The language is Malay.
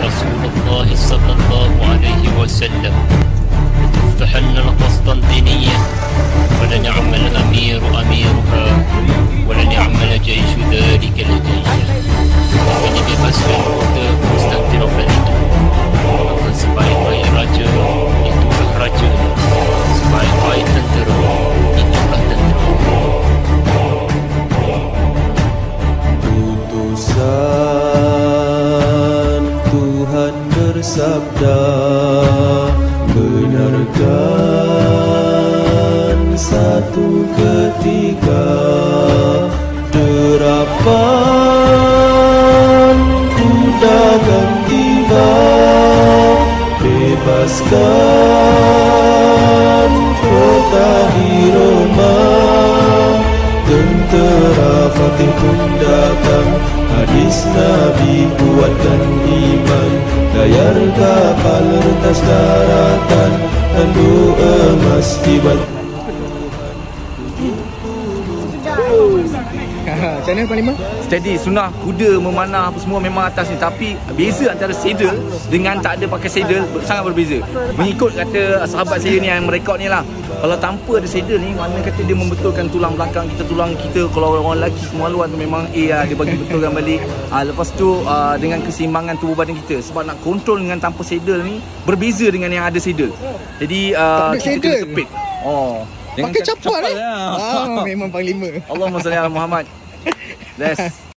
رسول الله صلى الله عليه وسلم لتفتحن القسطنطينية ولنعم الأمير أميرها ولنعم الجيش ذلك الجيش. Ini bebaskan kota Konstantinopel itu. Maka sebaik-baik raja itulah raja, sebaik-baik tentera itulah tentera. Utusan Tuhan bersabda, benarkan satu ketika derapan kuda akan tiba, bebaskan kota di Roma. Tentera Fatih pun datang, hadis Nabi kuatkan iman. Layar kapal rentas daratan, tandu emas dibuat. Macam mana Panglima? Jadi sunnah kuda memanah apa semua memang atas ni, tapi beza antara saddle dengan tak ada pakai saddle sangat berbeza. Mengikut kata sahabat saya ni yang merekod ni lah, kalau tanpa ada saddle ni, mana kata dia membetulkan tulang belakang kita, tulang kita. Kalau orang lelaki kemaluan tu memang dia bagi betulkan balik. Lepas tu dengan keseimbangan tubuh badan kita, sebab nak kontrol dengan tanpa saddle ni berbeza dengan yang ada saddle. Jadi kita kena tepit. Pakai capal lah. Memang Panglima. Allahumma salli ala Muhammad. Yes.